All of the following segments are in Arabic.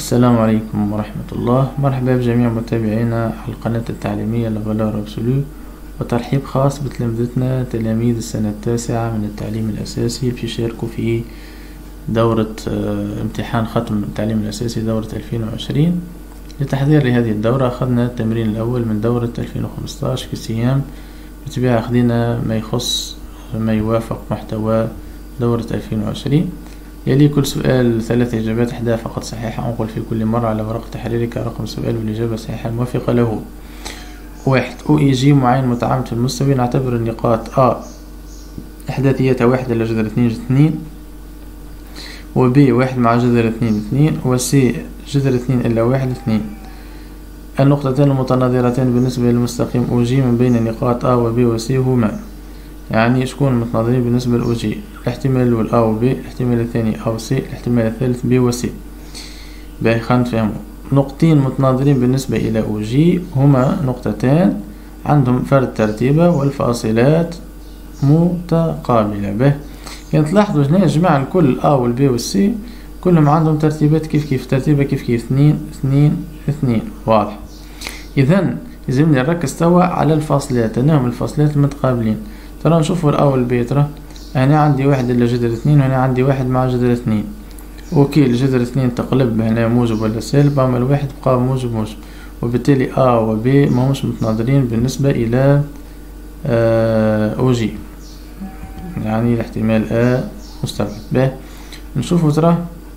السلام عليكم ورحمة الله. مرحبا بجميع متابعينا على القناة التعليمية لفالور أبسولو، وترحيب خاص بتلامذتنا تلاميذ السنة التاسعة من التعليم الأساسي في يشاركوا في دورة امتحان ختم التعليم الأساسي دورة 2020. لتحضير لهذه الدورة أخذنا التمرين الأول من دورة 2015 في سيام، بالطبيعة أخذنا ما يخص ما يوافق محتوى دورة 2020. يلي كل سؤال 3 إجابات، إحدى فقط صحيحة. أنقل في كل مرة على ورق تحريرك رقم السؤال والإجابة الصحيحة الموافقة له. 1. OEG معين متعامد في المستوي. نعتبر النقاط A إحداثيتها 1 إلى جذر 2 2، و B 1 مع جذر 2 2، و C جذر 2 إلى 1 2. النقطتان المتناظرتان بالنسبة للمستقيم OG من بين نقاط A و B و C هما، يعني شكون متناظرين بالنسبة لأو جي؟ الاحتمال الأول A و B، الاحتمال الثاني A و C، الاحتمال الثالث B و C. باهي خلينا نفهمو. نقطتين متناظرين بالنسبة إلى أو جي هما نقطتان عندهم فرد ترتيبة والفاصلات متقابلة. باهي يعني تلاحظوا هنا يا جماعة الكل A و B و C كلهم عندهم ترتيبات كيف ترتيبة كيف 2 2 2. واضح؟ إذن لازمني نركز توا على الفاصلات، أنهم الفاصلات المتقابلين. ترى نشوفوا الأول بي، ترى هنا عندي 1 إلى جذر 2، وهنا عندي 1 مع جذر 2. أوكي، الجذر 2 تقلب هنا موجب ولا سالب، أما الواحد بقى موجب، وبالتالي A و B ماهمش متناظرين بالنسبة إلى أو جي، يعني الاحتمال A مستبعد. باهي نشوفوا ترى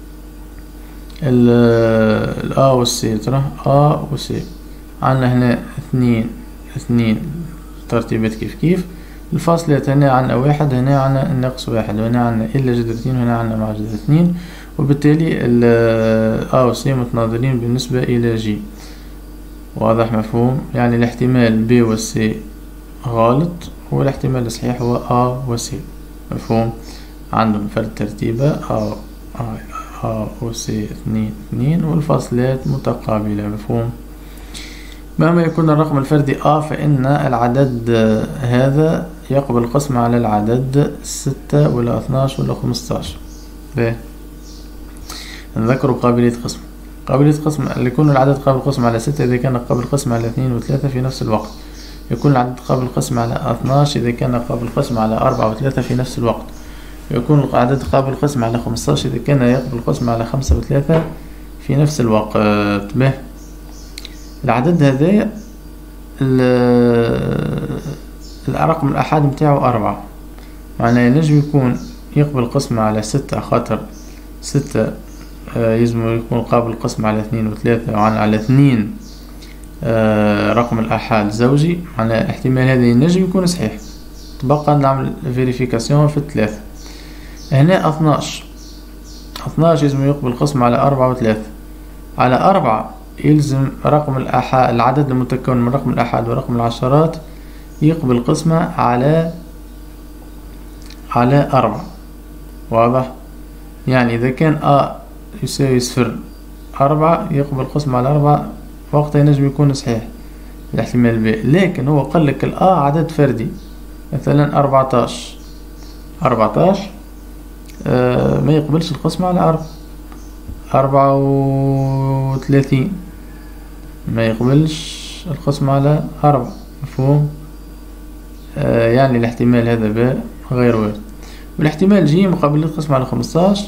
ال A و C، ترى A و C عندنا هنا 2 2 ترتيبات كيف. الفاصلات هنا عنا 1، هنا عنا ناقص 1، وهنا عنا إلا جذر 2، وهنا عنا مع جذر 2، وبالتالي ال A و C متناظرين بالنسبة إلى G. واضح؟ مفهوم؟ يعني الاحتمال B و C غلط، والاحتمال الصحيح هو A و C. مفهوم؟ عندهم فرد ترتيبة A و C 2 2، والفاصلات متقابلة. مفهوم؟ مهما يكون الرقم الفردي A، فإن العدد هذا يقبل القسم على العدد 6 ولا 12 ولا 15. باهي نذكروا قابلية قسم. قابلية قسم يكون العدد قابل القسم على 6 إذا كان قابل القسم على 2 و 3 في نفس الوقت. يكون العدد قابل القسم على 12 إذا كان قابل القسم على 4 و 3 في نفس الوقت. يكون العدد قابل القسم على 15 إذا كان يقبل القسم على 5 و 3 في نفس الوقت. باهي العدد هذا الرقم الأحاد متاعه 4، معناه ينجم يكون يقبل القسم على 6، خاطر 6 يلزم يكون قابل القسم على 2 و 3، وعلى 2 رقم الأحاد زوجي، معناه احتمال هذا ينجم يكون صحيح. تبقى نعمل فيريفيكاسيون في 3. هنا 12 يلزم يقبل القسم على 4 و 3. على 4 يلزم رقم الأحاد، العدد المتكون من رقم الأحاد ورقم العشرات يقبل قسمة على 4. واضح؟ يعني إذا كان A يساوي 0 4 يقبل قسمة على 4، وقتها ينجم يكون صحيح الاحتمال B. لكن هو قال لك A عدد فردي، مثلا 14 ما يقبلش القسمة على 4. 34 ما يقبلش القسم على 4. مفهوم؟ يعني الاحتمال هذا ب غير وارد. والاحتمال G مقابل القسم على 15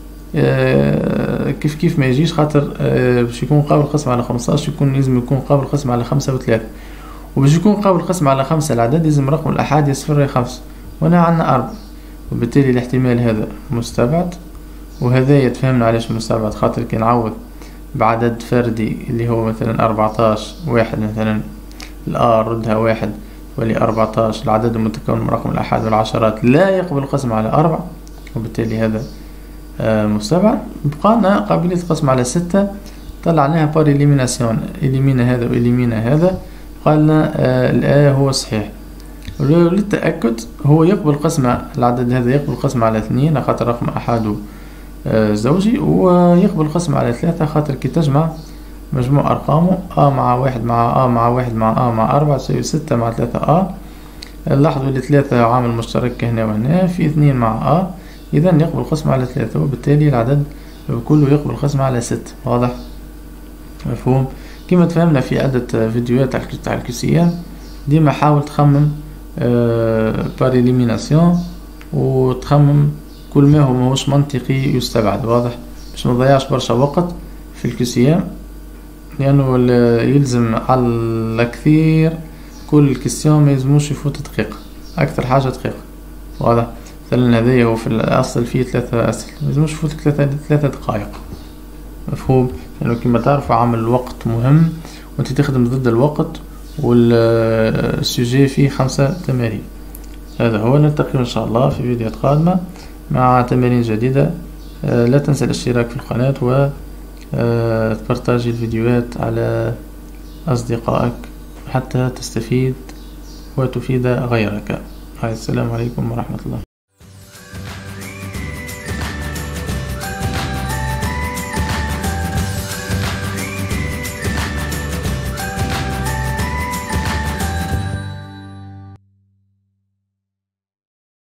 كيف ما يجيش، خاطر باش يكون قابل القسم على 15 لازم يكون قابل القسم على 5 و 3، وباش يكون قابل القسم على 5 العدد لازم رقم الأحاد يصفر 5، وهنا عندنا 4، وبالتالي الاحتمال هذا مستبعد. وهذا يتفهمنا علاش مستبعد، خاطر كي نعوض بعدد فردي اللي هو مثلا 14 واحد، مثلا الآ ردها 1 ولي 14 العدد المتكون من رقم الأحاد والعشرات لا يقبل القسم على 4، وبالتالي هذا مستبعد. بقانا قابلية القسم على 6 طلعناها بار إليميناسيون، إليمينا هذا وإليمينا هذا، قالنا الآ هو صحيح. للتأكد هو يقبل قسمة، العدد هذا يقبل قسم على 2 خاطر رقم أحاده زوجي، ويقبل القسم على 3 خاطر كي تجمع مجموع أرقامه A مع 1 مع A مع 1 مع A مع 4 تساوي 6 مع 3 A. لاحظوا اللي 3 عامل مشترك هنا وهنا، في 2 مع A، إذا يقبل القسم على 3، وبالتالي العدد كله يقبل الخصم على 6. واضح؟ مفهوم؟ كما تفهمنا في عدة فيديوهات تاع الكيسيام، ديما حاول تخمم بار إليميناسيون، وتخمم كل ما هو ماهوش منطقي يستبعد. واضح؟ باش متضيعش برشا وقت في الكيسيام، لأنه يلزم على الكثير كل كيسيون ما يلزموش يفوت دقيقة، أكثر حاجة دقيقة. واضح؟ مثلا هذايا هو في الأصل فيه 3 أسئلة، ما يلزموش يفوت 3 دقائق. مفهوم؟ لأنه كما تعرفوا عامل الوقت مهم، وانت تخدم ضد الوقت، والسوجي فيه 5 تمارين. هذا هو، نلتقي إن شاء الله في فيديوهات قادمة مع تمارين جديدة. لا تنسى الاشتراك في القناة و تبارتاجي الفيديوهات على أصدقائك حتى تستفيد وتفيد غيرك. السلام عليكم ورحمة الله.